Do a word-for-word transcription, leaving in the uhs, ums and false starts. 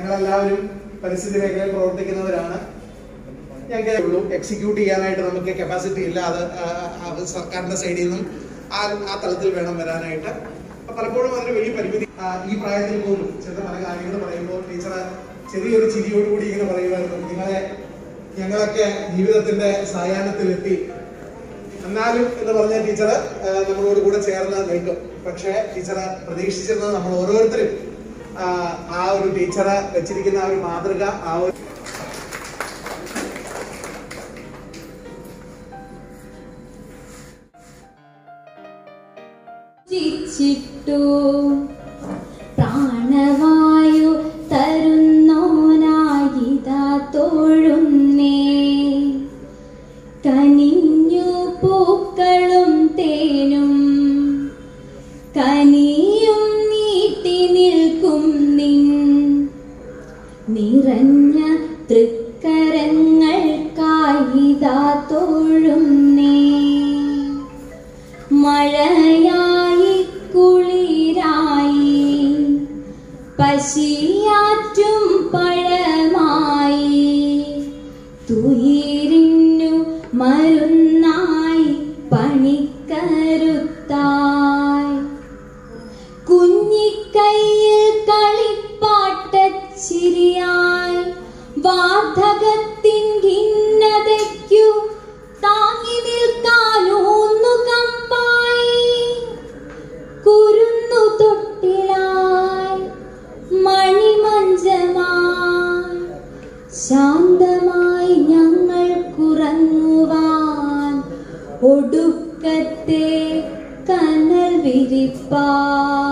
ഞങ്ങളെല്ലാവരും പരിസ്ഥിതി മേഖലയിൽ പ്രവർത്തിക്കുന്നവരാണ്. ഞങ്ങൾക്ക് ഉള്ളൂ എക്സിക്യൂട്ട് ചെയ്യാനായിട്ട് നമുക്ക് കപ്പാസിറ്റി ഇല്ല. അത് സർക്കാരിന്റെ സൈഡിൽ നിന്നും ആ ആ തലത്തിൽ വേണം വരാനായിട്ട്. പലപ്പോഴും അതിന് വലിയ പരിമിതി. ഈ പ്രായത്തിൽ പോലും ചില പല കാര്യങ്ങൾ പറയുമ്പോൾ ടീച്ചർ ചെറിയൊരു ചിരിയോടുകൂടി ഇങ്ങനെ പറയുമായിരുന്നു, നിങ്ങളെ ഞങ്ങളൊക്കെ ജീവിതത്തിന്റെ സായാഹ്നത്തിലെത്തി എന്നാലും എന്ന് പറഞ്ഞ ടീച്ചർ നമ്മളോട് കൂടെ ചേർന്ന് നിൽക്കും. പക്ഷേ ടീച്ചർ പ്രതീക്ഷിച്ചിരുന്നത് നമ്മൾ ഓരോരുത്തരും ആ ഒരു ടീച്ചറെ വെച്ചിരിക്കുന്ന ആ ഒരു മാതൃക, ആ ഒരു പ്രാണവായു തരുന്നോനായിതാ തോഴുന്നേ, കനിഞ്ഞു പൂക്കളും തേനും കനിയും നീട്ടി നിൽക്കും നിൻ നിറഞ്ഞ തൃക്കരങ്ങൾക്കായിതാ തോഴുന്നേ. മഴയായി കുളിരായി പശിയാറ്റും പഴമായി തുയിരിഞ്ഞു മരുന്നായി പണിക്കരുത്തായി കുഞ്ഞിക്കൈയിൽ കളിപ്പാട്ടച്ചിരിയായി വാർദ്ധകത്തിൻ ഖിന്നതയ്ക്കു താങ്ങി നിൽക്കാനൂന്നു കമ്പായി കുരുന്നു തൊട്ടിലായി മണിമഞ്ചമായി ശാന്തമായി ഞങ്ങൾക്കുറങ്ങുവാൻ ഒടുക്കത്തെ കനൽ വിരിപ്പാൻ